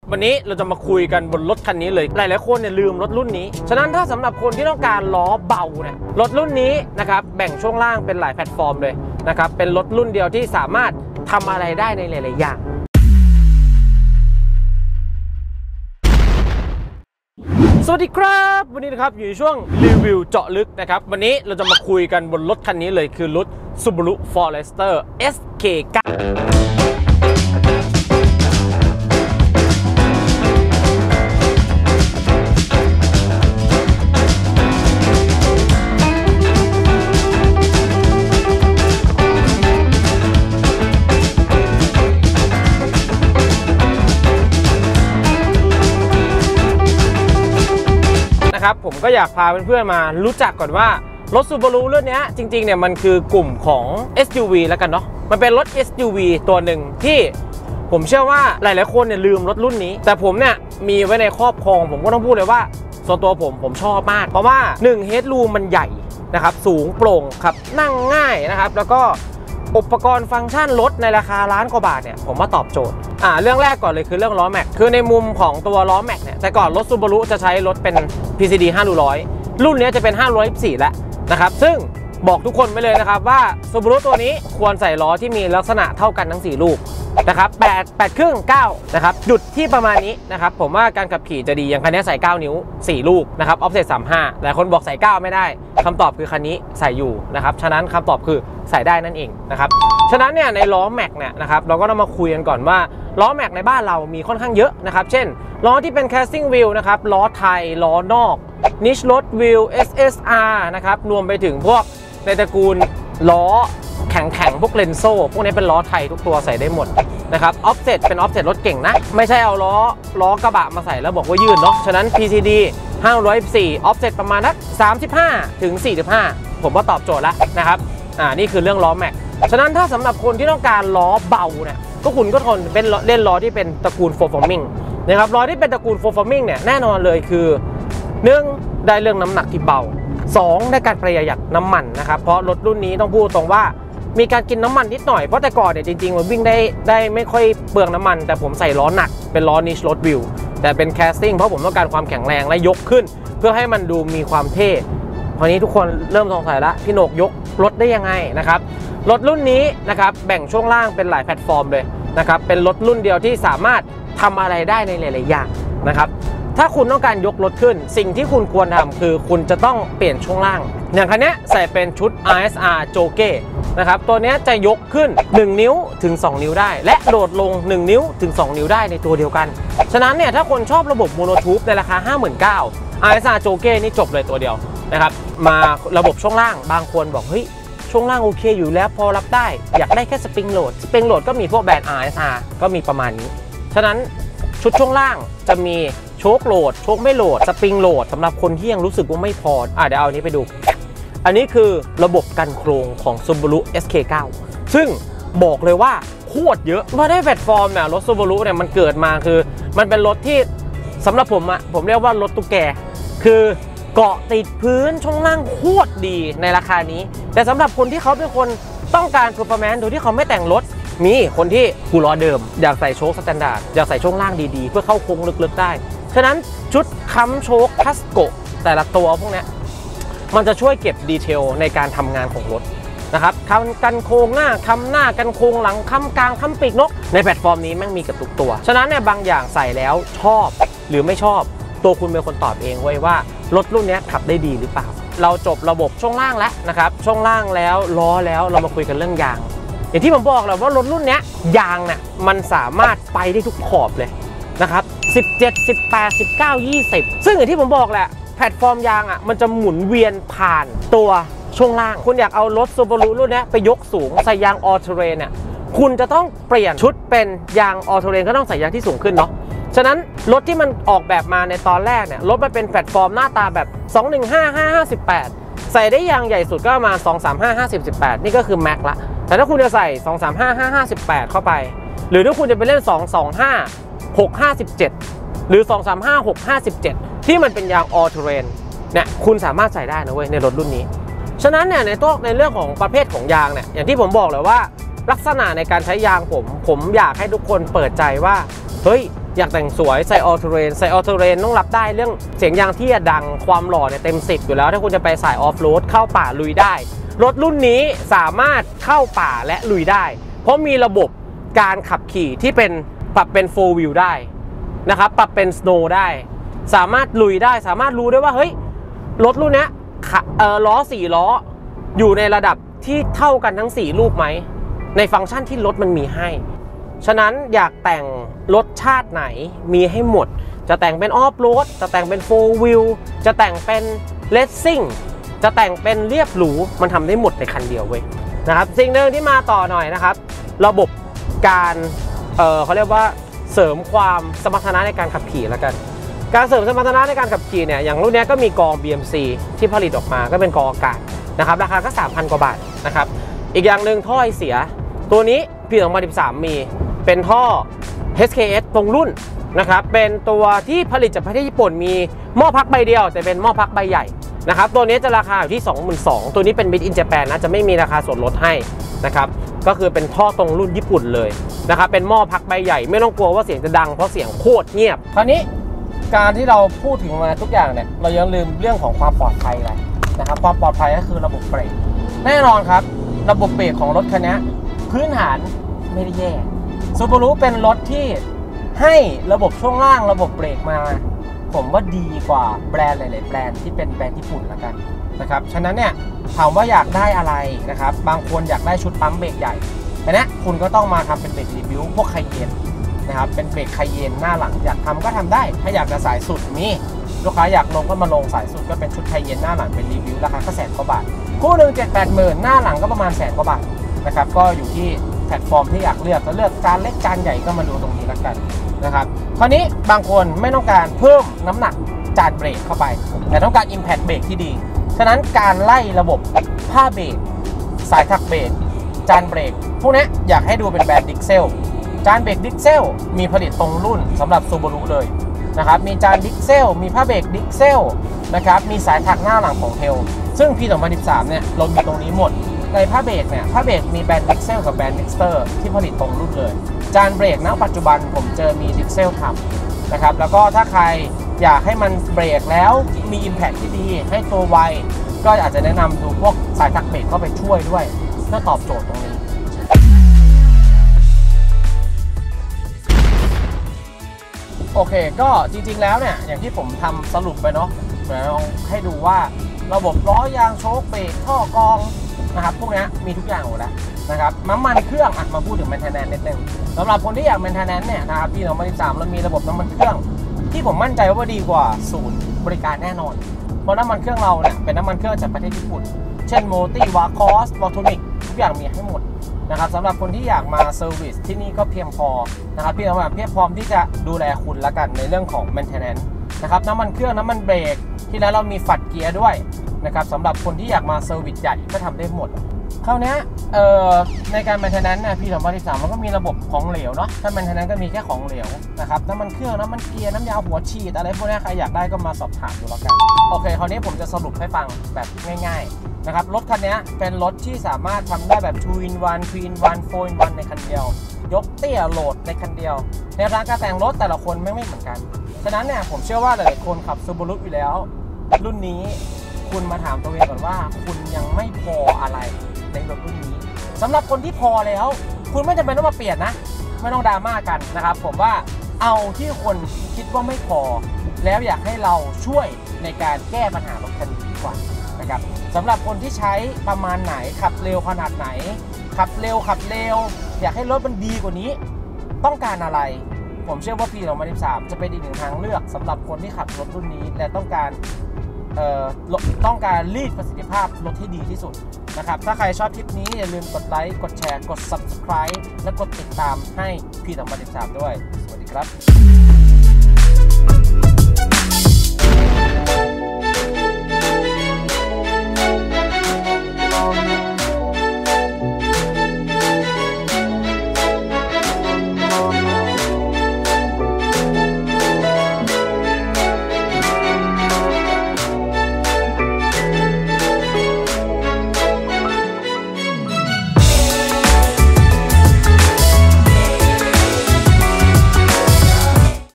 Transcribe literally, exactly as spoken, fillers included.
วันนี้เราจะมาคุยกันบนรถคันนี้เลยหลายๆคนเนี่ยลืมรถรุ่นนี้ฉะนั้นถ้าสำหรับคนที่ต้องการล้อเบาเนี่ยรถรุ่นนี้นะครับแบ่งช่วงล่างเป็นหลายแพลตฟอร์มเลยนะครับเป็นรถรุ่นเดียวที่สามารถทำอะไรได้ในหลายๆอย่างสวัสดีครับวันนี้นะครับอยู่ในช่วงรีวิวเจาะลึกนะครับวันนี้เราจะมาคุยกันบนรถคันนี้เลยคือรถ Subaru Forester เอส เค เก้านะครับผมก็อยากพาเพื่อนๆมารู้จักก่อนว่ารถ Subaru รุ่นนี้จริงๆเนี่ยมันคือกลุ่มของ เอส ยู วี แล้วกันเนาะมันเป็นรถ เอส ยู วี ตัวหนึ่งที่ผมเชื่อว่าหลายๆคนเนี่ยลืมรถรุ่นนี้แต่ผมเนี่ยมีไว้ในครอบครองผมก็ต้องพูดเลยว่าส่วนตัวผมผมชอบมากเพราะว่าหนึ่ง Headroom มันใหญ่นะครับสูงโปร่งครับนั่งง่ายนะครับแล้วก็อุปกรณ์ฟังก์ชันรถในราคาล้านกว่าบาทเนี่ยผมว่าตอบโจทย์อ่าเรื่องแรกก่อนเลยคือเรื่องล้อแม็กคือในมุมของตัวล้อแม็กเนี่ยแต่ก่อนรถ Subaru จะใช้รถเป็น พี ซี ดี ห้าร้อยรุ่นนี้จะเป็นห้าร้อยยี่สิบสี่แล้วนะครับซึ่งบอกทุกคนไปเลยนะครับว่า Subaru ตัวนี้ควรใส่ล้อที่มีลักษณะเท่ากันทั้งสี่ลูกนะครับแปด แปดครึ่ง เก้านะครับหยุดที่ประมาณนี้นะครับผมว่าการขับขี่จะดีอย่างคันนี้ใส่เก้านิ้วสี่ลูกนะครับออฟเซ็ตสามสิบห้าหลายคนบอกใส่เก้าไม่ได้คำตอบคือคันนี้ใส่อยู่นะครับฉะนั้นคำตอบคือใส่ได้นั่นเองนะครับฉะนั้นเนี่ยในล้อแม็กเนี่ยนะครับเราก็ต้องมาคุยกันก่อนว่าล้อแม็กในบ้านเรามีค่อนข้างเยอะนะครับเช่นล้อที่เป็น Casting Wheel นะครับล้อไทยล้อนอก Niche Road Wheel เอส เอส อาร์ นะครับรวมไปถึงพวกในตระกูลล้อแข็งๆพวกเลนโซ่พวกนี้เป็นล้อไทยทุกตัวใส่ได้หมดนะครับออฟเซ็ตเป็นออฟเซ็ตรถเก่งนะไม่ใช่เอาล้อล้อกระบะมาใส่แล้วบอกว่ายืดเนาะฉะนั้น พี ซี ดี ห้าร้อยยี่สิบสี่ออฟเซ็ตประมาณนักสามสิบห้าถึงสี่สิบห้าผมว่าตอบโจทย์แล้วนะครับอ่านี่คือเรื่องล้อแม็กฉะนั้นถ้าสำหรับคนที่ต้องการล้อเบาเนี่ยก็คุณก็ทนเป็นเล่นล้อที่เป็นตระกูลโฟร์ฟอร์มิงนะครับล้อที่เป็นตระกูลโฟร์ฟอร์มิงเนี่ยแน่นอนเลยคือหนึ่งได้เรื่องน้ำหนักที่เบาสองได้การประหยัดน้ำมันนะครับเพราะรถรุ่นนี้ต้องพูดตรงว่ามีการกินน้ำมันนิดหน่อยเพราะแต่ก่อนเนี่ยจริงๆมันวิ่งได้ได้ไม่ค่อยเปลืองน้ำมันแต่ผมใส่ล้อหนักเป็นล้อ Niche Road Wheel แต่เป็น Casting เพราะผมต้องการความแข็งแรงและยกขึ้นเพื่อให้มันดูมีความเท่คราวนี้ทุกคนเริ่มสงสัยแล้วพี่โหนกยกรถได้ยังไงนะครับรถรุ่นนี้นะครับแบ่งช่วงล่างเป็นหลายแพลตฟอร์มเลยนะครับเป็นรถรุ่นเดียวที่สามารถทำอะไรได้ในหลายๆอย่างนะครับถ้าคุณต้องการยกรถขึ้นสิ่งที่คุณควรทำคือคุณจะต้องเปลี่ยนช่วงล่างอย่างคันนี้ใส่เป็นชุด อาร์ เอส อาร์ Jockey นะครับตัวนี้จะยกขึ้นหนึ่งนิ้วถึงสองนิ้วได้และโดดลงหนึ่งนิ้วถึงสองนิ้วได้ในตัวเดียวกันฉะนั้นเนี่ยถ้าคนชอบระบบโมโนทูบในราคา ห้าหมื่นเก้าพัน อาร์ เอส อาร์ Jockey นี่จบเลยตัวเดียวนะครับมาระบบช่วงล่างบางคนบอกเฮ้ยช่วงล่างโอเคอยู่แล้วพอรับได้อยากได้แค่สปริงโหลดสปริงโหลดก็มีพวกแบรนด์ อาร์ เอส อาร์ ก็มีประมาณนี้ฉะนั้นชุดช่วงล่างจะมีโชคโหลดโชคไม่โหลดสปริงโหลดสำหรับคนที่ยังรู้สึกว่าไม่พออ่ะเดี๋ยวเอาอันนี้ไปดูอันนี้คือระบบกันโครงของ Subaru เอส เค เก้า ซึ่งบอกเลยว่าโคตรเยอะมาได้แพลตฟอร์มเนี่ยรถ Subaru เนี่ยมันเกิดมาคือมันเป็นรถที่สำหรับผมอะผมเรียกว่ารถตุ๊กแกคือเกาะติดพื้นช่วงล่างโคตรดีในราคานี้แต่สำหรับคนที่เขาเป็นคนต้องการ performance โดยที่เขาไม่แต่งรถมีคนที่กูล้อเดิมอยากใส่โชคสแตนดาร์ดอยากใส่ช่วงล่างดีๆเพื่อเข้าโค้งลึกๆได้ฉะนั้นชุดค้ำโชคคัสโกแต่ละตัวพวกนี้มันจะช่วยเก็บดีเทลในการทำงานของรถนะครับคำกันโค้งหน้าคำหน้ากันโค้งหลังคำกลางคำปีกนกในแพลตฟอร์มนี้แม่งมีกับทุกตัวฉะนั้นเนี่ยบางอย่างใส่แล้วชอบหรือไม่ชอบตัวคุณเป็นคนตอบเองไว้ว่ารถรุ่นนี้ขับได้ดีหรือเปล่าเราจบระบบช่วงล่างแล้วนะครับช่วงล่างแล้วล้อแล้วเรามาคุยกันเรื่องยางอย่างที่ผมบอกแหละว่ารถรุ่นนี้ยางเนี่ยมันสามารถไปได้ทุกขอบเลยนะครับสิบเจ็ด สิบแปด สิบเก้า ยี่สิบซึ่งอย่างที่ผมบอกแหละแพลตฟอร์มยางอ่ะมันจะหมุนเวียนผ่านตัวช่วงล่างคุณอยากเอารถ Subaru รุ่นนี้ไปยกสูงใส่ยาง All Terrain เนี่ยคุณจะต้องเปลี่ยนชุดเป็นยาง All Terrain ก็ต้องใส่ยางที่สูงขึ้นเนาะฉะนั้นรถที่มันออกแบบมาในตอนแรกเนี่ยรถมันเป็นแพลตฟอร์มหน้าตาแบบสองหนึ่งห้า ห้าห้า สิบแปดใส่ได้ยางใหญ่สุดก็ประมาณสองสามห้า ห้าสิบ สิบแปดนี่ก็คือแม็กละแต่ถ้าคุณจะใส่สองสามห้า ห้าห้า สิบแปดเข้าไปหรือถ้าคุณจะไปเล่นสองสองห้า หกห้า สิบเจ็ดหรือสองสามห้า หกห้า สิบเจ็ดที่มันเป็นยาง All Terrain เนี่ยคุณสามารถใส่ได้นะเว้ยในรถรุ่นนี้ฉะนั้นเนี่ยในตัวในเรื่องของประเภทของยางเนี่ยอย่างที่ผมบอกเลยว่าลักษณะในการใช้ยางผมผมอยากให้ทุกคนเปิดใจว่าเฮ้ยอยากแต่งสวยใส่ออลเทเรนใส่ออลเทเรนต้องรับได้เรื่องเสียงยางที่ดังความหล่อเนี่ยเต็มสิบอยู่แล้วถ้าคุณจะไปสายออฟโรดเข้าป่าลุยได้รถรุ่นนี้สามารถเข้าป่าและลุยได้เพราะมีระบบการขับขี่ที่เป็นปรับเป็นโฟร์วิวได้นะครับปรับเป็นสโนว์ได้สามารถลุยได้สามารถรู้ได้ว่าเฮ้ยรถรุ่นนี้เออล้อสี่ล้ออยู่ในระดับที่เท่ากันทั้งสี่ลูกไหมในฟังก์ชันที่รถมันมีให้ฉะนั้นอยากแต่งรถชาติไหนมีให้หมดจะแต่งเป็นออฟโรดจะแต่งเป็นโฟร์วิวจะแต่งเป็นเลสซิ่งจะแต่งเป็นเรียบหรูมันทำได้หมดในคันเดียวเว้ยนะครับสิ่งหนึ่งที่มาต่อหน่อยนะครับระบบการเออเขาเรียกว่าเสริมความสมรรถนะในการขับขี่แล้วกันการเสริมสมรรถนะในการขับขี่เนี่ยอย่างรุ่นนี้ก็มีกอง บี เอ็ม ซี ที่ผลิตออกมาก็เป็นกองอากาศนะครับราคาก็ สามพัน กว่าบาทนะครับอีกอย่างหนึ่งท่อไอเสียตัวนี้ปีสองพันสิบสามมีเป็นท่อ เอช เค เอส ตรงรุ่นนะครับเป็นตัวที่ผลิตจากประเทศญี่ปุ่นมีหม้อพักใบเดียวแต่เป็นหม้อพักใบใหญ่นะครับตัวนี้จะราคาอยู่ที่ สองหมื่นสองพัน ตัวนี้เป็น Made in Japan นะจะไม่มีราคาส่วนลดให้นะครับก็คือเป็นท่อตรงรุ่นญี่ปุ่นเลยนะครับเป็นหม้อพักใบใหญ่ไม่ต้องกลัวว่าเสียงจะดังเพราะเสียงโคตรเงียบคราวนี้การที่เราพูดถึงมาทุกอย่างเนี่ยเรายังลืมเรื่องของความปลอดภัยอะไรนะครับความปลอดภัยก็คือระบบเบรกแน่นอนครับระบบเบรกของรถคันนี้พื้นฐานไม่ได้แย่ซูบารุเป็นรถที่ให้ระบบช่วงล่างระบบเบรกมาผมว่าดีกว่าแบรนด์หลายๆแบรนด์ที่เป็นแบรนด์ญี่ปุ่นละกันนะครับฉะนั้นเนี่ยถามว่าอยากได้อะไรนะครับบางคนอยากได้ชุดปั๊มเบรกใหญ่แต่เนี้ยคุณก็ต้องมาทำเป็นเบรกรีวิวพวกไคเยนนะครับเป็นเบรกไคเยนหน้าหลังอยากทำก็ทำได้ถ้าอยากจะสายสุดมีลูกค้าอยากลงก็มาลงสายสุดก็เป็นชุดไคเยนหน้าหลังเป็นรีวิวราคาก็แสนกว่าบาทคู่หนึ่งเจ็ดแปดหมื่นหน้าหลังก็ประมาณแสนกว่าบาทนะครับก็อยู่ที่แพลตฟอร์มที่อยากเลือกจะเลือกจานเล็กจานใหญ่ก็มาดูตรงนี้แล้วกันนะครับคราวนี้บางคนไม่ต้องการเพิ่มน้ำหนักจานเบรกเข้าไปแต่ต้องการ Impact เบรกที่ดีฉะนั้นการไล่ระบบผ้าเบรกสายถักเบรกจานเบรกพวกนี้อยากให้ดูเป็นแบรนด์ดิกเซลจานเบรกดิกเซลมีผลิตตรงรุ่นสำหรับซูบารุเลยนะครับมีจานดิกเซลมีผ้าเบรกดิกเซลนะครับมีสายถักหน้าหลังของเทลซึ่งปีสองพันสิบสามเนี่ยเรามีตรงนี้หมดในผ้าเบรกเนี่ยผ้าเบรกมีแบรนด์ดิกเซลกับแบรนด์ดิกสเตอร์ที่ผลิตตรงรุ่นเลยจานเบรกณปัจจุบันผมเจอมีดิกเซลทำนะครับแล้วก็ถ้าใครอยากให้มันเบรกแล้วมี Impact ที่ดีให้ตัวไวก็อาจจะแนะนำดูพวกสายถักเบรกเข้าไปช่วยด้วยเพื่อตอบโจทย์ตรงนี้โอเคก็จริงๆแล้วเนี่ยอย่างที่ผมทำสรุปไปเนาะเดี๋ยวลองให้ดูว่าระบบล้อยางโชคเบรกท่อกรองนะครับพวกนี้มีทุกอย่างหมดแล้วนะครับน้ำมันเครื่องอ่ะมาพูดถึง maintenance นิดนึงสำหรับคนที่อยาก maintenance เนี่ยนะครับปีสองพันสิบสามเรามีระบบน้ำมันเครื่องที่ผมมั่นใจว่าดีกว่าศูนย์บริการแน่นอนเพราะน้ำมันเครื่องเราเนี่ยเป็นน้ำมันเครื่องจากประเทศญี่ปุ่นเช่นโมติวาคอสวอลโทนิกทุกอย่างมีให้หมดนะครับสำหรับคนที่อยากมาเซอร์วิสที่นี่ก็เพียงพอนะครับพี่น้องเพียงพร้อมที่จะดูแลคุณละกันในเรื่องของ maintenance นะครับน้ำมันเครื่องน้ำมันเบรกที่แล้วเรามีฝัดเกียร์ด้วยนะครับสำหรับคนที่อยากมาเซอร์วิสใหญ่ก็ทำได้หมดคราวนี้เอ่อในการ maintenance เนี่ยปีสองพันสิบสามมันก็มีระบบของเหลวเนาะถ้า maintenance ก็มีแค่ของเหลวนะครับน้ำมันเครื่องน้ำมันเกียร์น้ำยาหัวฉีดอะไรพวกนี้ใครอยากได้ก็มาสอบถามดูแล้วกันโอเคคราวนี้ผมจะสรุปให้ฟังแบบง่ายๆนะครับรถคันนี้เป็นรถที่สามารถทำได้แบบ ทู อิน วัน ทรี อิน วัน โฟร์ อิน วัน ในคันเดียวยกเตี้ยโหลดในคันเดียวในร้านการแต่งรถแต่ละคนไม่ไม่เหมือนกันฉะนั้นเนี่ยผมเชื่อว่าหลายๆคนขับซูบารุอยู่แล้วรุ่นนี้คุณมาถามตัวเองก่อนว่าคุณยังไม่พออะไรในรถรุ่นนี้สำหรับคนที่พอแล้วคุณไม่จำเป็นต้องมาเปลี่ยนนะไม่ต้องดราม่ากันนะครับผมว่าเอาที่คนคิดว่าไม่พอแล้วอยากให้เราช่วยในการแก้ปัญหารถคันนี้ดีกว่านะครับสำหรับคนที่ใช้ประมาณไหนขับเร็วขนาดไหนขับเร็วขับเร็วอยากให้รถมันดีกว่านี้ต้องการอะไรผมเชื่อว่าปีสองพันสิบสามจะเป็นอีกหนึ่งทางเลือกสำหรับคนที่ขับรถรุ่นนี้และต้องการเอ่อต้องการรีดประสิทธิภาพรถให้ดีที่สุดนะครับถ้าใครชอบคลิปนี้อย่าลืมกดไลค์กดแชร์กด ซับสไครบ์ และกดติดตามให้ปีสองพันสิบสามด้วยสวัสดีครับ